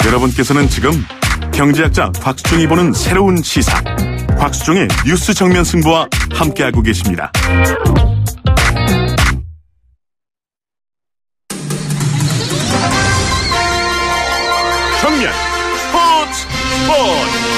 여러분께서는 지금 경제학자 곽수중이 보는 새로운 시사, 곽수중의 뉴스 정면 승부와 함께하고 계십니다. 정면 스포츠.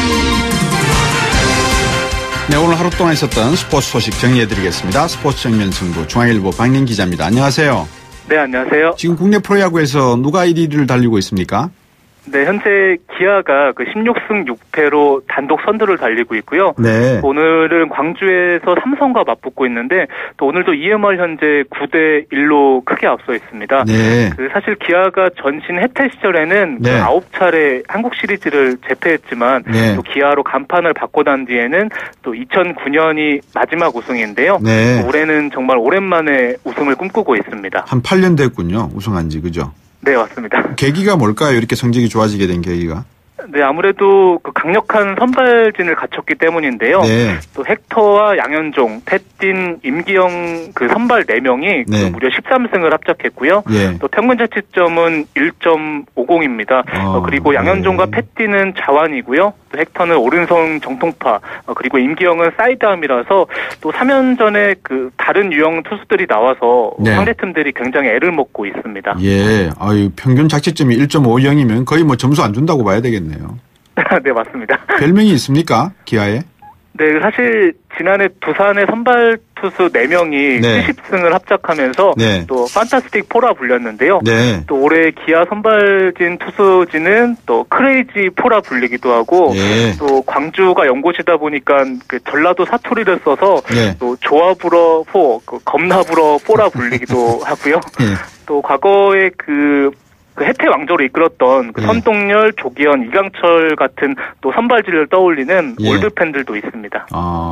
네, 오늘 하루 동안 있었던 스포츠 소식 정리해드리겠습니다. 스포츠 정면 승부 중앙일보 박민 기자입니다. 안녕하세요. 네, 안녕하세요. 지금 국내 프로야구에서 누가 1위를 달리고 있습니까? 네, 현재 기아가 16승 6패로 단독 선두를 달리고 있고요. 네. 오늘은 광주에서 삼성과 맞붙고 있는데 또 오늘도 EMR 현재 9대1로 크게 앞서 있습니다. 네. 사실 기아가 전신 해태 시절에는 네. 9차례 한국 시리즈를 제패했지만 네. 또 기아로 간판을 바꿔 난 뒤에는 또 2009년이 마지막 우승인데요. 네. 올해는 정말 오랜만에 우승을 꿈꾸고 있습니다. 한 8년 됐군요. 우승한 지, 그죠? 네, 맞습니다. 계기가 뭘까요? 이렇게 성적이 좋아지게 된 계기가? 네, 아무래도 강력한 선발진을 갖췄기 때문인데요. 네. 또 헥터와 양현종, 패틴, 임기영 선발 4명이 네. 무려 13승을 합작했고요. 예. 또 평균 자책점은 1.50입니다. 그리고 양현종과 네. 패틴은 자완이고요. 또 헥터는 오른손 정통파, 그리고 임기영은 사이드암이라서 또 3연전에 다른 유형 투수들이 나와서 네. 상대팀들이 굉장히 애를 먹고 있습니다. 예. 평균 자책점이 1.50이면 거의 점수 안 준다고 봐야 되겠네요. 네, 맞습니다. 별명이 있습니까? 기아에? 네, 사실 지난해 두산의 선발 투수 4명이 네. 70승을 합작하면서 네. 또 판타스틱 4라 불렸는데요. 네. 또 올해 기아 선발진 투수진은 또 크레이지 4라 불리기도 하고 네. 또 광주가 연고시다 보니까 전라도 사투리를 써서 네. 또 조합으로 4, 겁나불어 4라 불리기도 하고요. 네. 또 과거에 해태 왕조를 이끌었던 네. 선동열, 조기현, 이강철 같은 또 선발진을 떠올리는 예. 올드 팬들도 있습니다.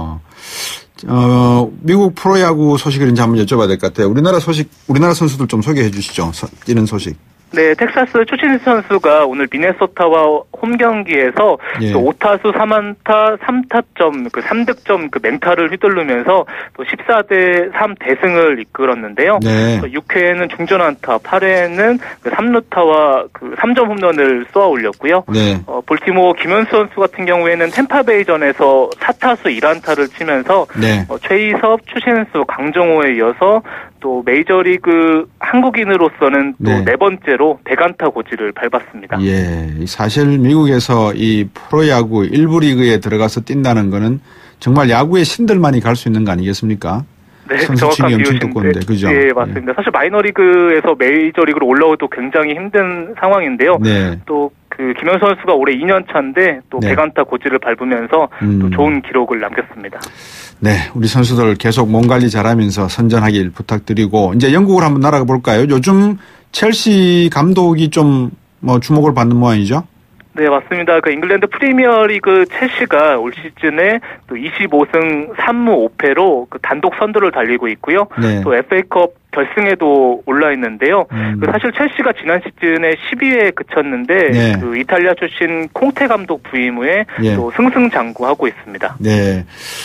미국 프로야구 소식을 이제 한번 여쭤봐야 될 것 같아요. 우리나라 선수들 좀 소개해 주시죠. 뛰는 소식. 네, 텍사스 추신수 선수가 오늘 미네소타와 홈 경기에서 예. 또 5타수 3안타 3타점 3득점 맹타를 휘두르면서 또 14대3 대승을 이끌었는데요. 네. 6회에는 중전 안타, 8회에는 3루타와 3점 홈런을 쏘아 올렸고요. 네. 볼티모어 김현수 선수 같은 경우에는 템파베이전에서 4타수 1안타를 치면서 네. 최희섭, 추신수, 강정호에 이어서 또 메이저리그 한국인으로서는 또 네. 4번째로 100안타 고지를 밟았습니다. 예. 사실 미국에서 이 프로야구 1부 리그에 들어가서 뛴다는 거는 정말 야구의 신들만이 갈 수 있는 거 아니겠습니까? 네, 선수층이 엄청 두꺼운데, 그죠? 네, 맞습니다. 사실 마이너리그에서 메이저리그로 올라오도 굉장히 힘든 상황인데요. 네. 또 김현수 선수가 올해 2년 차인데 또 네. 100안타 고지를 밟으면서 또 좋은 기록을 남겼습니다. 네, 우리 선수들 계속 몸 관리 잘하면서 선전하길 부탁드리고 이제 영국으로 한번 날아가 볼까요? 요즘 첼시 감독이 좀 주목을 받는 모양이죠? 네, 맞습니다. 잉글랜드 프리미어리그 첼시가 올 시즌에 또 25승 3무 5패로 단독 선두를 달리고 있고요. 네. 또 FA컵 결승에도 올라 있는데요. 사실 첼시가 지난 시즌에 12위에 그쳤는데 네. 이탈리아 출신 콩테 감독 부임 후에 예. 또 승승장구하고 있습니다. 네.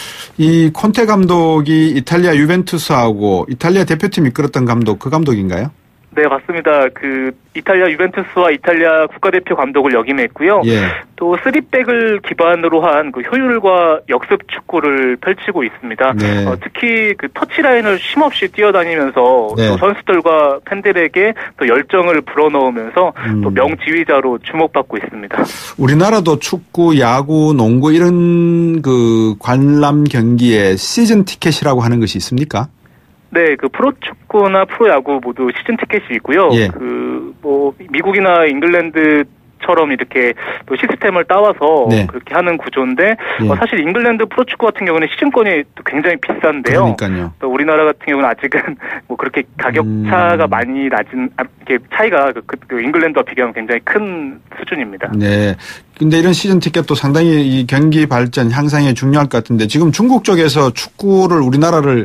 이 콘테 감독이 이탈리아 유벤투스하고 이탈리아 대표팀 이끌었던 감독, 그 감독인가요? 네, 맞습니다. 이탈리아 유벤투스와 이탈리아 국가대표 감독을 역임했고요. 예. 또 3백을 기반으로 한 효율과 역습 축구를 펼치고 있습니다. 네. 특히 터치라인을 쉼없이 뛰어다니면서 네. 또 선수들과 팬들에게 또 열정을 불어넣으면서 또 명지휘자로 주목받고 있습니다. 우리나라도 축구, 야구, 농구 이런 관람 경기에 시즌 티켓이라고 하는 것이 있습니까? 네, 프로축구나 프로야구 모두 시즌 티켓이 있고요. 예. 미국이나 잉글랜드처럼 이렇게 또 시스템을 따와서 네. 그렇게 하는 구조인데 예. 사실 잉글랜드 프로축구 같은 경우는 시즌권이 또 굉장히 비싼데요. 그러니까요. 또 우리나라 같은 경우는 아직은 그렇게 가격 차가 많이 낮은 이렇게 차이가 잉글랜드와 비교하면 굉장히 큰 수준입니다. 네. 근데 이런 시즌 티켓도 상당히 이 경기 발전 향상에 중요할 것 같은데 지금 중국 쪽에서 축구를 우리나라를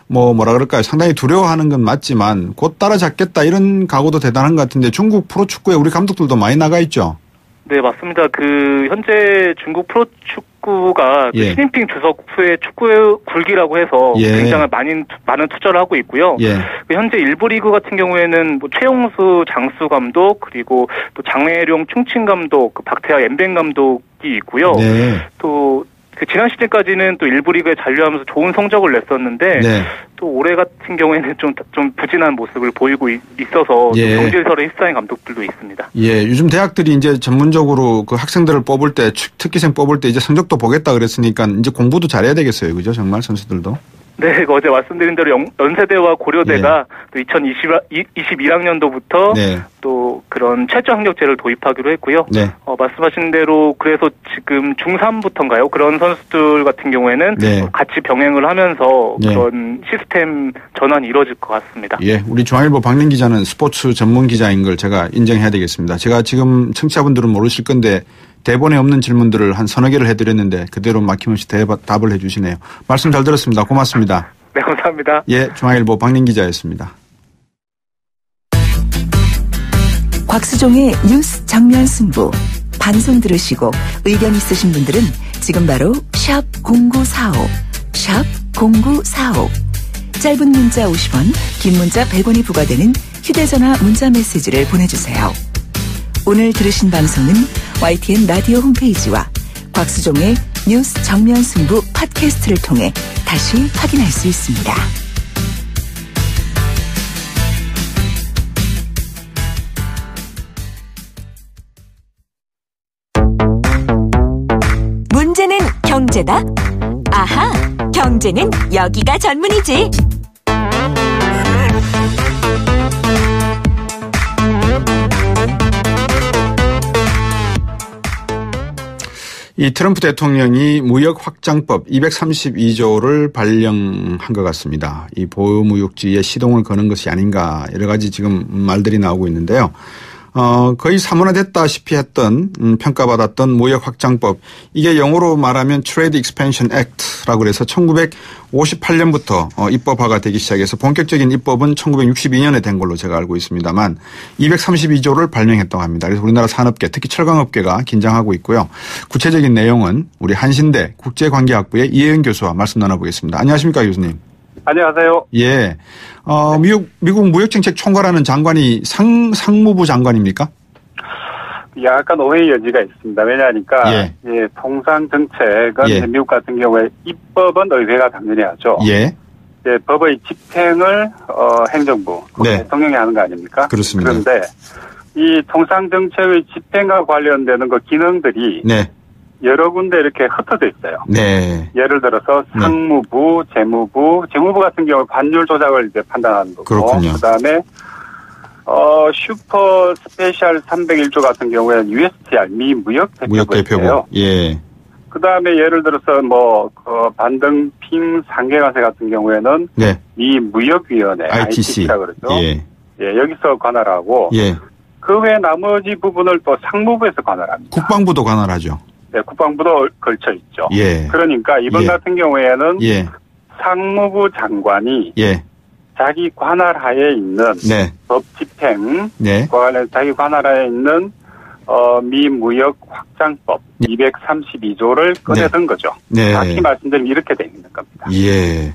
상당히 두려워하는 건 맞지만 곧 따라잡겠다 이런 각오도 대단한 것 같은데 중국 프로축구에 우리 감독들도 많이 나가 있죠? 네, 맞습니다. 현재 중국 프로축구가 예. 시진핑 주석 후에 축구 굴기라고 해서 예. 굉장히 많은 투자를 하고 있고요. 예. 현재 일부 리그 같은 경우에는 최용수 장수 감독, 그리고 또 장혜룡 충칭 감독, 박태하 엠뱅 감독이 있고요. 네. 또 지난 시즌까지는 또 일부 리그에 잔류하면서 좋은 성적을 냈었는데 네. 또 올해 같은 경우에는 좀 부진한 모습을 보이고 있어서 예. 경질설에 휩싸인 감독들도 있습니다. 예, 요즘 대학들이 이제 전문적으로 그 학생들을 뽑을 때, 특기생 뽑을 때 이제 성적도 보겠다 그랬으니까 이제 공부도 잘해야 되겠어요. 그죠? 정말 선수들도. 네, 어제 말씀드린 대로 연세대와 고려대가 또 2021학년도부터 네. 또 그런 최저 학력제를 도입하기로 했고요. 네. 말씀하신 대로 그래서 지금 중3부터인가요? 그런 선수들 같은 경우에는 네. 같이 병행을 하면서 네. 그런 시스템 전환이 이루어질 것 같습니다. 예, 우리 중앙일보 박민 기자는 스포츠 전문 기자인 걸 제가 인정해야 되겠습니다. 제가 지금 청취자분들은 모르실 건데 대본에 없는 질문들을 한 서너 개를 해드렸는데 그대로 막힘없이 답을 해주시네요. 말씀 잘 들었습니다. 고맙습니다. 네, 감사합니다. 예, 중앙일보 박민 기자였습니다. 곽수종의 뉴스 정면 승부. 방송 들으시고 의견 있으신 분들은 지금 바로 샵 0945, 샵 0945. 짧은 문자 50원, 긴 문자 100원이 부과되는 휴대전화 문자 메시지를 보내주세요. 오늘 들으신 방송은 YTN 라디오 홈페이지와 곽수종의 뉴스 정면 승부 팟캐스트를 통해 다시 확인할 수 있습니다. 문제는 경제다? 아하, 경제는 여기가 전문이지. 이 트럼프 대통령이 무역 확장법 232조를 발령한 것 같습니다. 이 보호무역지에 시동을 거는 것이 아닌가 여러 가지 지금 말들이 나오고 있는데요. 거의 사문화됐다시피 했던 평가받았던 무역 확장법, 이게 영어로 말하면 Trade Expansion Act라고 해서 1958년부터 입법화가 되기 시작해서 본격적인 입법은 1962년에 된 걸로 제가 알고 있습니다만 232조를 발령했다고 합니다. 그래서 우리나라 산업계, 특히 철강업계가 긴장하고 있고요. 구체적인 내용은 우리 한신대 국제관계학부의 이혜은 교수와 말씀 나눠보겠습니다. 안녕하십니까, 교수님. 안녕하세요. 예. 미국 무역정책 총괄하는 장관이 상무부 장관입니까? 약간 오해의 여지가 있습니다. 왜냐하니까 예. 통상정책은 예. 미국 같은 경우에 입법은 의회가 당연히 하죠. 예. 법의 집행을 행정부, 네. 대통령이 하는 거 아닙니까? 그렇습니다. 그런데 이 통상정책의 집행과 관련되는 그 기능들이 네. 여러 군데 이렇게 흩어져 있어요. 네. 예를 들어서 상무부, 재무부 같은 경우 환율 조작을 이제 판단하는 거고. 그렇군요. 그다음에 슈퍼 스페셜 301조 같은 경우에는 USTR 미 무역대표부예요. 예. 그다음에 예를 들어서 반등핑 상계관세 같은 경우에는 네. 미 무역위원회 ITC. ITC라 그러죠. 예. 예, 여기서 관할하고 예. 그 외 나머지 부분을 또 상무부에서 관할합니다. 국방부도 관할하죠. 네, 국방부도 걸쳐 있죠. 예. 그러니까 이번 예. 같은 경우에는 예. 상무부 장관이 예. 자기 관할하에 있는 네. 법 집행과 네. 관련 자기 관할하에 있는 미 무역 확장법 232조를 꺼내든 거죠. 네. 다시 말씀드리면 이렇게 돼 있는 겁니다. 예.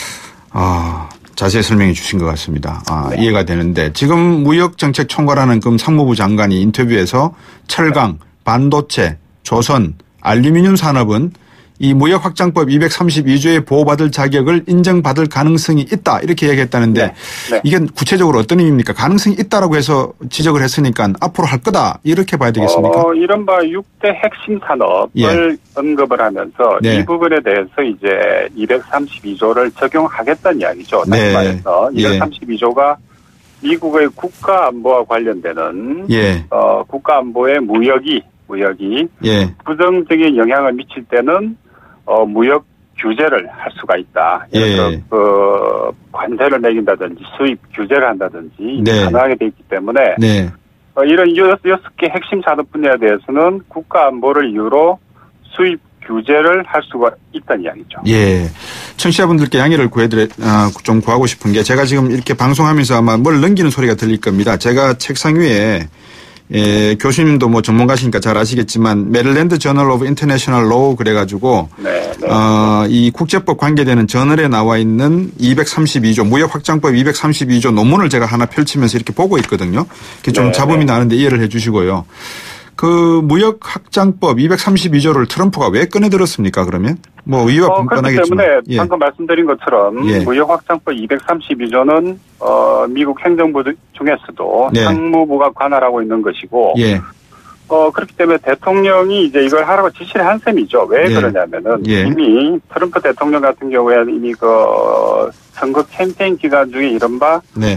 자세히 설명해 주신 것 같습니다. 네. 이해가 되는데 지금 무역정책 총괄하는 상무부 장관이 인터뷰에서 철강, 반도체, 조선, 알루미늄 산업은 이 무역 확장법 232조에 보호받을 자격을 인정받을 가능성이 있다 이렇게 얘기했다는데 네. 네. 이게 구체적으로 어떤 의미입니까? 가능성이 있다라고 해서 지적을 했으니까 앞으로 할 거다 이렇게 봐야 되겠습니까? 이른바 6대 핵심 산업을 예. 언급을 하면서 네. 이 부분에 대해서 이제 232조를 적용하겠다는 이야기죠. 다시 네. 말해서 예. 232조가 미국의 국가 안보와 관련되는 예. 국가 안보의 무역이 예. 부정적인 영향을 미칠 때는 무역 규제를 할 수가 있다. 예를 들어 예. 관세를 매긴다든지 수입 규제를 한다든지 네. 가능하게 돼 있기 때문에 네. 이런 6개 핵심 산업 분야에 대해서는 국가 안보를 이유로 수입 규제를 할 수가 있다는 이야기죠. 예. 청취자분들께 양해를 좀 구하고 싶은 게 제가 지금 이렇게 방송하면서 아마 뭘 넘기는 소리가 들릴 겁니다. 제가 책상 위에 교수님도 뭐 전문가시니까 잘 아시겠지만 메릴랜드 저널 오브 인터내셔널 로우 그래가지고 네. 이 국제법 관계되는 저널에 나와 있는 232조 무역 확장법 232조 논문을 제가 하나 펼치면서 이렇게 보고 있거든요. 이렇게 좀 잡음이 나는데 이해를 해 주시고요. 그 무역 확장법 232조를 트럼프가 왜 꺼내들었습니까? 그러면 뭐 의의와 분분하겠지만. 그렇기 때문에 방금 말씀드린 것처럼 무역 확장법 232조는 미국 행정부 중에서도 상무부가 관할하고 있는 것이고 그렇기 때문에 대통령이 이제 이걸 하라고 지시를 한 셈이죠. 왜 그러냐면은 이미 트럼프 대통령 같은 경우에는 이미 그 선거 캠페인 기간 중에 이른바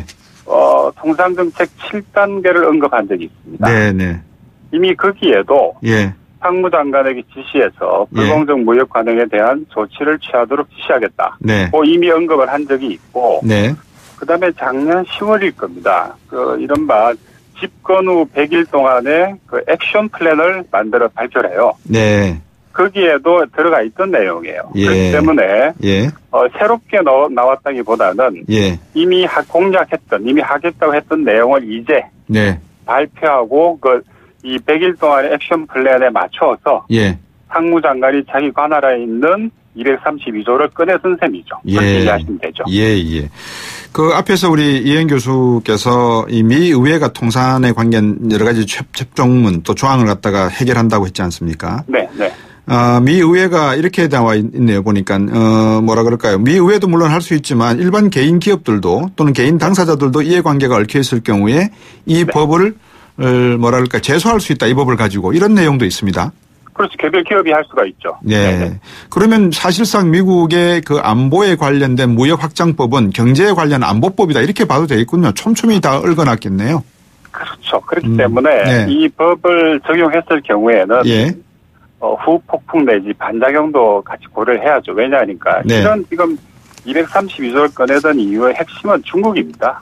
통상정책 7단계를 언급한 적이 있습니다. 이미 거기에도 상무장관에게 지시해서 불공정 무역 관행에 대한 조치를 취하도록 지시하겠다. 이미 언급을 한 적이 있고 그다음에 작년 10월일 겁니다. 그 이른바 집권 후 100일 동안의 그 액션 플랜을 만들어 발표를 해요. 거기에도 들어가 있던 내용이에요. 그렇기 때문에 새롭게 나왔다기보다는 이미 이미 하겠다고 했던 내용을 이제 발표하고 이 100일 동안의 액션 플랜에 맞춰서 상무장관이 자기 관할에 있는 232조를 꺼내선 셈이죠. 그렇게 이해하시면 되죠. 그 앞에서 우리 이행 교수께서 이 미 의회가 통산에 관계한 여러 가지 첩종문 또 조항을 갖다가 해결한다고 했지 않습니까? 미 의회가 이렇게 나와 있네요. 보니까 뭐라 그럴까요? 미 의회도 물론 할 수 있지만 일반 개인 기업들도 또는 개인 당사자들도 이해관계가 얽혀 있을 경우에 이 법을 뭐랄까 제소할 수 있다. 이 법을 가지고 이런 내용도 있습니다. 그렇죠. 개별 기업이 할 수가 있죠. 그러면 사실상 미국의 그 안보에 관련된 무역 확장법은 경제에 관련 안보법이다. 이렇게 봐도 되겠군요. 촘촘히 다 얽어놨겠네요. 그렇죠. 그렇기 때문에 이 법을 적용했을 경우에는 후폭풍 내지 반작용도 같이 고려를 해야죠. 왜냐하니까 이런 지금 232조를 꺼내던 이유의 핵심은 중국입니다.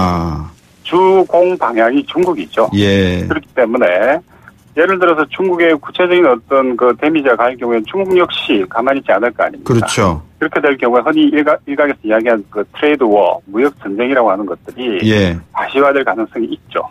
주공 방향이 중국이죠. 그렇기 때문에 예를 들어서 중국의 구체적인 어떤 그 데미지가 갈 경우에는 중국 역시 가만히 있지 않을 거 아닙니까? 그렇죠. 그렇게 될 경우에 흔히 일각에서 이야기한 그 트레이드 워, 무역 전쟁이라고 하는 것들이 가시화될 가능성이 있죠.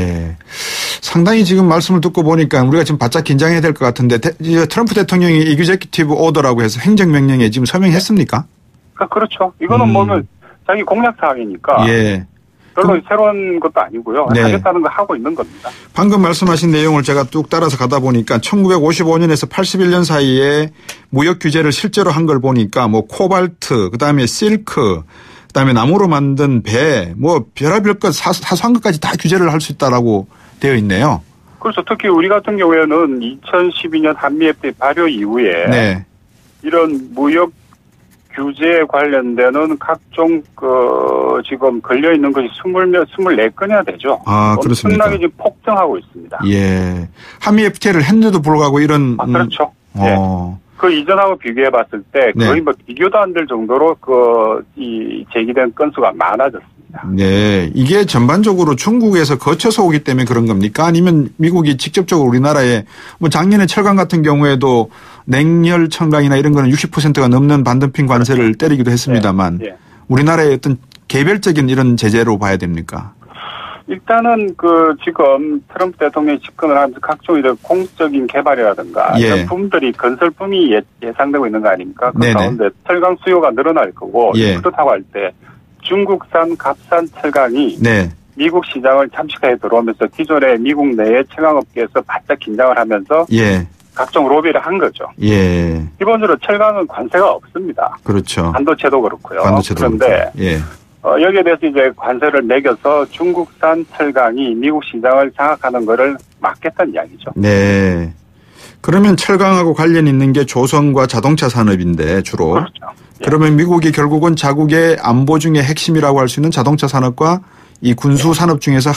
상당히 지금 말씀을 듣고 보니까 우리가 지금 바짝 긴장해야 될 것 같은데 트럼프 대통령이 이규제큐티브 오더라고 해서 행정명령에 지금 서명했습니까? 그렇죠. 이거는 뭐면 자기 공약 사항이니까. 별로 새로운 것도 아니고요. 하겠다는 거 하고 있는 겁니다. 방금 말씀하신 내용을 제가 뚝 따라서 가다 보니까 1955년에서 81년 사이에 무역 규제를 실제로 한 걸 보니까 뭐 코발트, 그다음에 실크, 그다음에 나무로 만든 배, 뭐 별의별 것 사소한 것까지 다 규제를 할 수 있다라고 되어 있네요. 그렇죠. 특히 우리 같은 경우에는 2012년 한미FTA 발효 이후에 이런 무역 규제에 관련되는 각종 지금 걸려 있는 것이 24건이나 되죠. 그렇습니까? 엄청나게 지금 폭증하고 있습니다. 한미 FTA를 했는데도 불구하고 이런 그렇죠. 그 이전하고 비교해 봤을 때 거의 뭐 비교도 안 될 정도로 이 제기된 건수가 많아졌습니다. 이게 전반적으로 중국에서 거쳐서 오기 때문에 그런 겁니까? 아니면 미국이 직접적으로 우리나라에 뭐 작년에 철강 같은 경우에도 냉열 철강이나 이런 거는 60%가 넘는 반덤핑 관세를 때리기도 했습니다만 우리나라의 어떤 개별적인 이런 제재로 봐야 됩니까? 일단은 지금 트럼프 대통령이 집권을 하면서 각종 이런 공적인 개발이라든가 이런 부분들이 건설품이 예상되고 있는 거 아닙니까? 그 가운데 철강 수요가 늘어날 거고 그렇다고 할 때 중국산 값싼 철강이 미국 시장을 잠식하에 들어오면서 기존의 미국 내의 철강업계에서 바짝 긴장을 하면서 각종 로비를 한 거죠. 기본적으로 철강은 관세가 없습니다. 그렇죠. 반도체도 그렇고요. 그런데 여기에 대해서 이제 관세를 매겨서 중국산 철강이 미국 시장을 장악하는 것을 막겠다는 이야기죠. 그러면 철강하고 관련 있는 게 조선과 자동차 산업인데 주로. 그렇죠. 그러면 미국이 결국은 자국의 안보 중에 핵심이라고 할 수 있는 자동차 산업과 이 군수 산업 중에서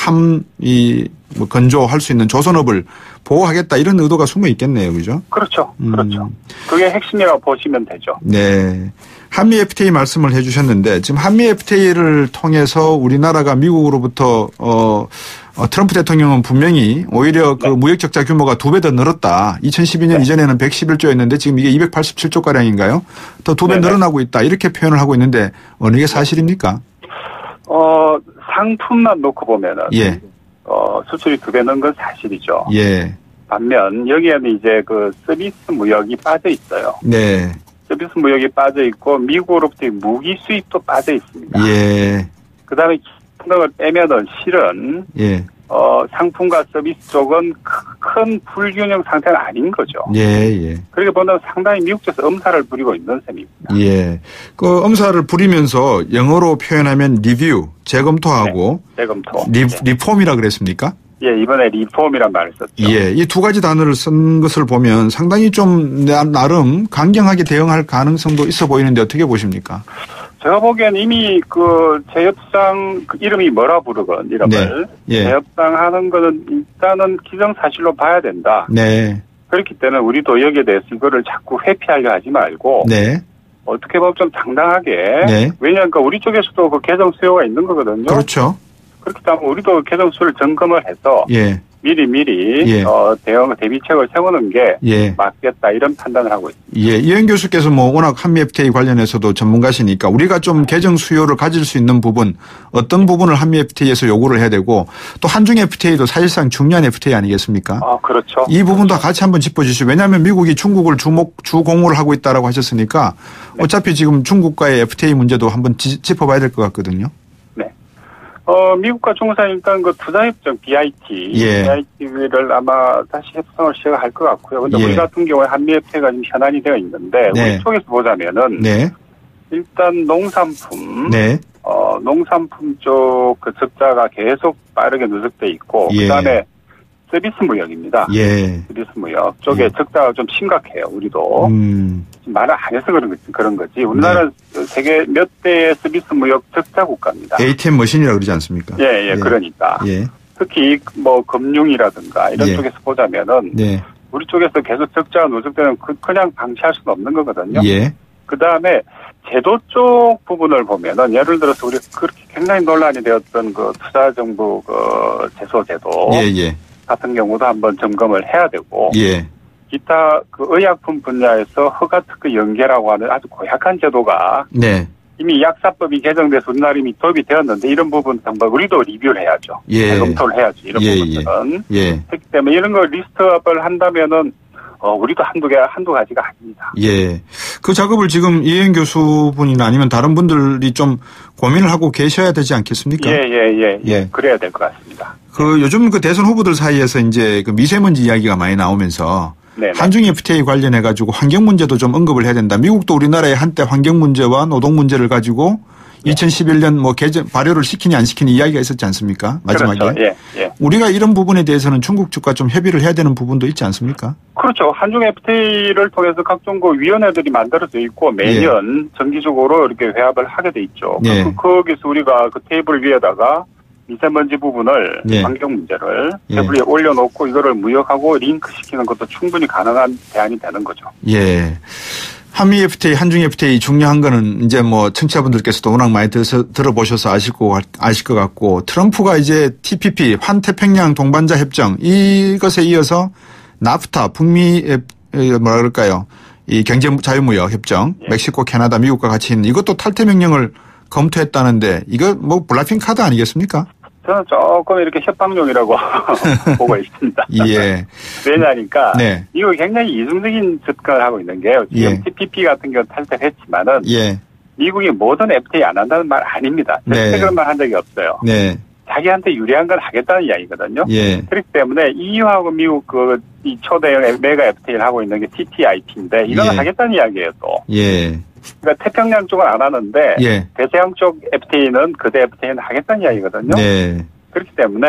뭐 건조할 수 있는 조선업을 보호하겠다 이런 의도가 숨어 있겠네요. 그죠? 그렇죠. 그렇죠. 그게 핵심이라고 보시면 되죠. 한미 FTA 말씀을 해 주셨는데 지금 한미 FTA를 통해서 우리나라가 미국으로부터 트럼프 대통령은 분명히 오히려 그 무역 적자 규모가 2배 더 늘었다. 2012년 이전에는 111조였는데 지금 이게 287조 가량인가요? 더 2배 늘어나고 있다. 이렇게 표현을 하고 있는데 어느 게 사실입니까? 상품만 놓고 보면은 수출이 2배 는 건 사실이죠. 예. 반면 여기에는 이제 그 서비스 무역이 빠져 있어요. 네. 서비스 무역이 빠져 있고 미국으로부터의 무기 수입도 빠져 있습니다. 예. 그다음에 기능을 빼면은 실은 예. 상품과 서비스 쪽은 큰 불균형 상태는 아닌 거죠. 예. 그렇게 보면 상당히 미국 쪽에서 엄살을 부리고 있는 셈입니다. 예. 그 엄살을 부리면서 영어로 표현하면 리뷰, 재검토하고 네, 재검토. 리폼이라 그랬습니까? 예, 이번에 리폼이란 말을 썼죠. 예, 이 2가지 단어를 쓴 것을 보면 상당히 좀 나름 강경하게 대응할 가능성도 있어 보이는데 어떻게 보십니까? 제가 보기엔 이미 그 재협상 그 이름이 뭐라 부르건 이름을 네. 예. 재협상하는 거는 일단은 기정사실로 봐야 된다. 네. 그렇기 때문에 우리도 여기에 대해서 이거를 자꾸 회피하려 하지 말고 네. 어떻게 보면 좀 당당하게 네. 왜냐하면 우리 쪽에서도 그 개정 수요가 있는 거거든요. 그렇죠. 그렇기 때문에 우리도 개정 수요를 점검을 해서 예. 미리 예. 대비책을 세우는 게 예. 맞겠다 이런 판단을 하고 있습니다. 예, 이현 교수께서 뭐 워낙 한미 FTA 관련해서도 전문가시니까 우리가 좀 개정 수요를 가질 수 있는 부분 어떤 부분을 한미 FTA에서 요구를 해야 되고 또 한중 FTA도 사실상 중요한 FTA 아니겠습니까? 그렇죠. 이 부분도 같이 한번 짚어주시죠. 왜냐하면 미국이 중국을 주공을 하고 있다라고 하셨으니까 네. 어차피 지금 중국과의 FTA 문제도 한번 짚어봐야 될 것 같거든요. 미국과 중국 사이 일단 그 투자협정 BIT, 예. BIT를 아마 다시 협상을 시작할 것 같고요. 근데 예. 우리 같은 경우에 한미 FTA가 지금 현안이 되어 있는데 네. 우리 쪽에서 보자면은 네. 일단 농산품, 네. 농산품 쪽 그 적자가 계속 빠르게 누적돼 있고 예. 그다음에 서비스 무역입니다. 예. 서비스 무역 쪽에 적자가 좀 심각해요. 우리도 지금 말을 안 해서 그런 거지. 우리나라 세계 몇 대의 서비스 무역 적자 국가입니다. ATM 머신이라고 그러지 않습니까? 예. 그러니까. 예. 특히 뭐 금융이라든가 이런 예. 쪽에서 보자면은 네. 우리 쪽에서 계속 적자가 누적되는 그냥 방치할 수는 없는 거거든요. 예. 그 다음에 제도 쪽 부분을 보면은 예를 들어서 우리 그렇게 굉장히 논란이 되었던 그 투자정부 그 제소 제도 예. 같은 경우도 한번 점검을 해야 되고 예. 기타 그 의약품 분야에서 허가특허 연계라고 하는 아주 고약한 제도가 네. 이미 약사법이 개정돼서 우리나라 이미 도입이 되었는데 이런 부분 한번 우리도 리뷰를 해야죠. 예. 검토를 해야죠. 이런 부분들은. 예. 그렇기 때문에 이런 걸 리스트업을 한다면은 우리도 한두 가지가 아닙니다. 예. 그 작업을 지금 이혜영 교수분이나 아니면 다른 분들이 좀 고민을 하고 계셔야 되지 않겠습니까? 예. 그래야 될 것 같습니다. 그 요즘 그 대선 후보들 사이에서 이제 그 미세먼지 이야기가 많이 나오면서 네네. 한중 FTA 관련해 가지고 환경 문제도 좀 언급을 해야 된다. 미국도 우리나라의 한때 환경 문제와 노동 문제를 가지고 2011년 뭐 발효를 시키니 안 시키니 이야기가 있었지 않습니까? 마지막에. 그렇죠. 예. 우리가 이런 부분에 대해서는 중국 측과 좀 협의를 해야 되는 부분도 있지 않습니까? 그렇죠. 한중 FTA를 통해서 각종 그 위원회들이 만들어져 있고 매년 정기적으로 이렇게 회합을 하게 돼 있죠. 거기서 우리가 그 테이블 위에다가 미세먼지 부분을 환경 문제를 테이블 위에 올려놓고 이거를 무역하고 링크시키는 것도 충분히 가능한 대안이 되는 거죠. 예. 한미 FTA, 한중 FTA 중요한 거는 이제 뭐 청취자분들께서도 워낙 많이 들어보셔서 아실 것 같고 트럼프가 이제 TPP, 환태평양 동반자 협정 이것에 이어서 나프타, 북미 뭐라 그럴까요? 이 경제 자유무역 협정, 멕시코, 캐나다, 미국과 같이 있는 이것도 탈퇴 명령을 검토했다는데 이거 뭐 블라핑 카드 아니겠습니까? 저는 조금 이렇게 협박용이라고 보고 있습니다. 예. 왜냐하니까 이거 굉장히 이중적인 접근을 하고 있는 게요. 지금 TPP 같은 경우 탈퇴를 했지만은 미국이 모든 FTA 안 한다는 말 아닙니다. 절대 그런 말 한 적이 없어요. 자기한테 유리한 건 하겠다는 이야기거든요. 그렇기 때문에 EU하고 미국 이 초대형 메가 FTA를 하고 있는 게 TTIP인데 이거는 하겠다는 이야기예요 또. 그러니까 태평양 쪽은 안 하는데 대서양 쪽 FTA는 그대 FTA는 하겠다는 이야기거든요. 그렇기 때문에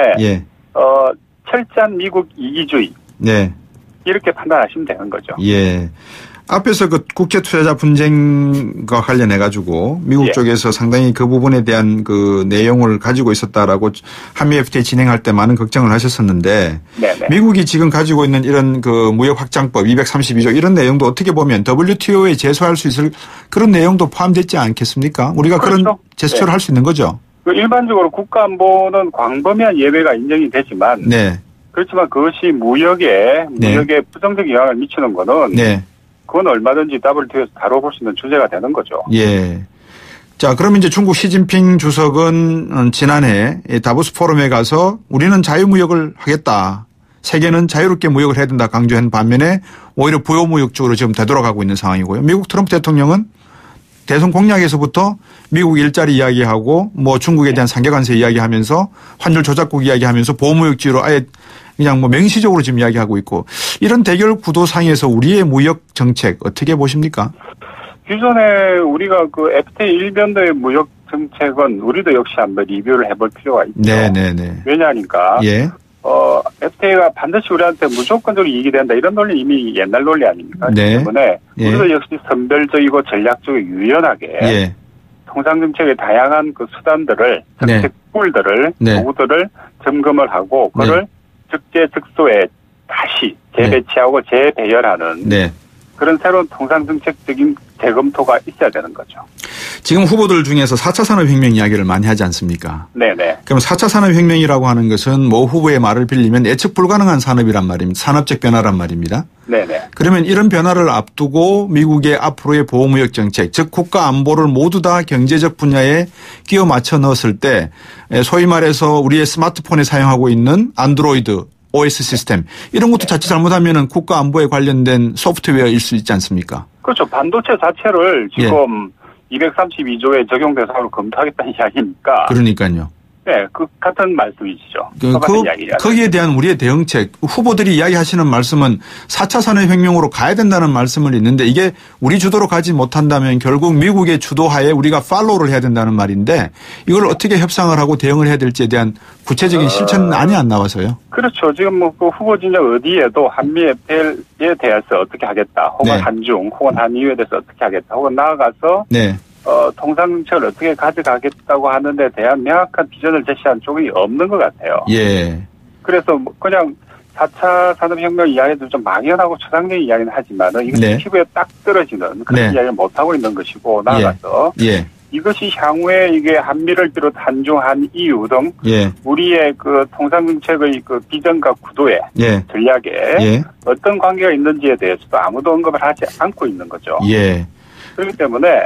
철저한 미국 이기주의 이렇게 판단하시면 되는 거죠. 앞에서 그 국제투자자 분쟁과 관련해 가지고 미국 쪽에서 상당히 그 부분에 대한 그 내용을 가지고 있었다라고 한미 FTA 진행할 때 많은 걱정을 하셨었는데 미국이 지금 가지고 있는 이런 그 무역 확장법 232조 이런 내용도 어떻게 보면 WTO에 제소할 수 있을 그런 내용도 포함되지 않겠습니까? 우리가 그런 제스처를 할 수 있는 거죠. 일반적으로 국가안보는 광범위한 예외가 인정이 되지만 그렇지만 그것이 무역에 부정적 영향을 미치는 거는 그건 얼마든지 WTO에서 다뤄볼 수 있는 주제가 되는 거죠. 자, 그럼 이제 중국 시진핑 주석은 지난해 다보스 포럼에 가서 우리는 자유무역을 하겠다. 세계는 자유롭게 무역을 해야 된다 강조한 반면에 오히려 부유무역 쪽으로 지금 되돌아가고 있는 상황이고요. 미국 트럼프 대통령은 대선 공약에서부터 미국 일자리 이야기하고 뭐 중국에 대한 상계관세 이야기하면서 환율 조작국 이야기하면서 보호무역지로 아예 그냥 뭐 명시적으로 지금 이야기하고 있고 이런 대결 구도상에서 우리의 무역 정책 어떻게 보십니까? 기존에 우리가 그 FTA 일변도의 무역 정책은 우리도 역시 한번 리뷰를 해볼 필요가 있죠. 네네네. 왜냐하니까 예. FTA가 반드시 우리한테 무조건적으로 이익이 된다 이런 논리 이미 옛날 논리 아닙니까? 네. 때문에 예. 우리도 역시 선별적이고 전략적이고 유연하게 예. 통상정책의 다양한 그 수단들을 정책꿀들을 네. 도구들을 점검을 하고 그걸 적재적소에 다시 재배치하고 재배열하는 네. 그런 새로운 통상정책적인 재검토가 있어야 되는 거죠. 지금 후보들 중에서 4차 산업혁명 이야기를 많이 하지 않습니까? 네네. 그럼 4차 산업혁명이라고 하는 것은 모 후보의 말을 빌리면 예측 불가능한 산업이란 말입니다. 산업적 변화란 말입니다. 네네. 그러면 이런 변화를 앞두고 미국의 앞으로의 보호무역 정책, 즉 국가 안보를 모두 다 경제적 분야에 끼워 맞춰 넣었을 때 소위 말해서 우리의 스마트폰에 사용하고 있는 안드로이드 OS 시스템 이런 것도 자칫 잘못하면 국가 안보에 관련된 소프트웨어일 수 있지 않습니까? 그렇죠. 반도체 자체를 지금 232조에 적용 대상으로 검토하겠다는 이야기니까. 그러니까요. 네, 그 같은 말씀이시죠. 거기에 대한 우리의 대응책, 후보들이 이야기하시는 말씀은 4차 산업혁명으로 가야 된다는 말씀을 있는데 이게 우리 주도로 가지 못한다면 결국 미국의 주도하에 우리가 팔로우를 해야 된다는 말인데 이걸 어떻게 협상을 하고 대응을 해야 될지에 대한 구체적인 실천안이 안 나와서요. 그렇죠. 지금 뭐 그 후보 진영 어디에도 한미 FTA에 대해서 어떻게 하겠다, 혹은 한중, 혹은 한미에 대해서 어떻게 하겠다, 혹은 나아가서 통상정책을 어떻게 가져가겠다고 하는 데 대한 명확한 비전을 제시한 쪽이 없는 것 같아요. 예. 그래서 그냥 4차 산업혁명 이야기도 좀 막연하고 추상적인 이야기는 하지만은 이것이 피부에 딱 떨어지는 그런 이야기를 못하고 있는 것이고 나아가서 이것이 향후에 이게 한미를 비롯 한중, 한EU 등 우리의 그 통상정책의 그 비전과 구도에 전략에 어떤 관계가 있는지에 대해서도 아무도 언급을 하지 않고 있는 거죠. 그렇기 때문에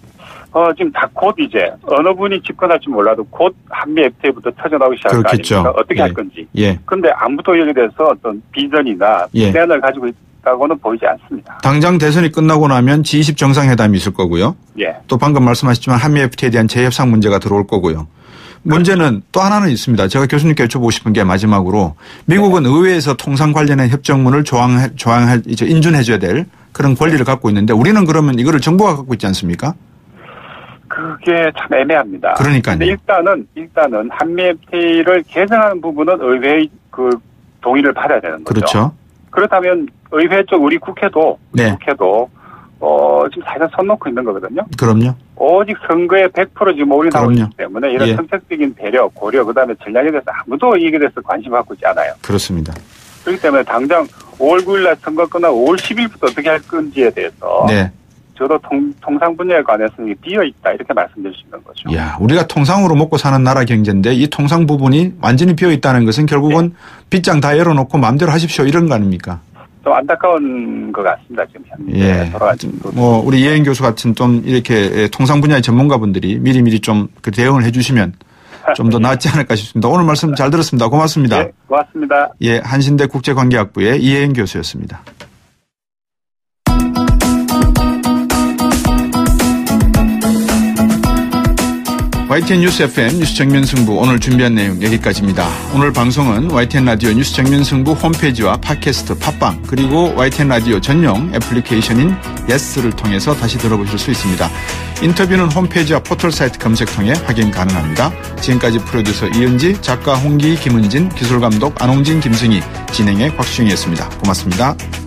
지금 다 곧 이제 어느 분이 집권할지 몰라도 곧 한미 FTA부터 터져나오기 시작할 거 아닙니까? 어떻게 할 건지. 그런데 아무도 여기에 대해서 어떤 비전이나 플랜을 가지고 있다고는 보이지 않습니다. 당장 대선이 끝나고 나면 G20 정상회담이 있을 거고요. 또 방금 말씀하셨지만 한미 FTA에 대한 재협상 문제가 들어올 거고요. 문제는 또 하나는 있습니다. 제가 교수님께 여쭤보고 싶은 게 마지막으로 미국은 의회에서 통상 관련한 협정문을 인준해줘야 될 그런 권리를 갖고 있는데 우리는 그러면 이거를 정부가 갖고 있지 않습니까? 그게 참 애매합니다. 그러니까요. 일단은 한미 FTA를 개정하는 부분은 의회의 그 동의를 받아야 되는 거죠. 그렇죠. 그렇다면 의회 쪽 우리 국회도 지금 사실상 손 놓고 있는 거거든요. 그럼요. 오직 선거에 100% 지금 올인하고 있기 때문에 이런 정책적인 배려, 고려, 그다음에 전략에 대해서 아무도 이익에 대해서 관심을 갖고 있지 않아요. 그렇습니다. 그렇기 때문에 당장 5월 9일 날 선거 끝나고 5월 10일부터 어떻게 할 건지에 대해서 저도 통상 분야에 관해서 비어있다 이렇게 말씀드릴 수 있는 거죠. 야, 우리가 통상으로 먹고 사는 나라 경제인데 이 통상 부분이 완전히 비어있다는 것은 결국은 빗장 다 열어놓고 마음대로 하십시오 이런 거 아닙니까? 좀 안타까운 것 같습니다. 지금 현재. 뭐 우리 이혜인 교수 같은 좀 이렇게 통상 분야의 전문가분들이 미리미리 좀 그 대응을 해주시면 좀 더 낫지 않을까 싶습니다. 오늘 말씀 잘 들었습니다. 고맙습니다. 고맙습니다. 한신대 국제관계학부의 이혜인 교수였습니다. YTN 뉴스 FM 뉴스 정면승부 오늘 준비한 내용 여기까지입니다. 오늘 방송은 YTN 라디오 뉴스 정면승부 홈페이지와 팟캐스트, 팟빵 그리고 YTN 라디오 전용 애플리케이션인 예스를 통해서 다시 들어보실 수 있습니다. 인터뷰는 홈페이지와 포털 사이트 검색 통해 확인 가능합니다. 지금까지 프로듀서 이은지, 작가 홍기, 김은진, 기술감독 안홍진, 김승희, 진행의 곽수영이었습니다. 고맙습니다.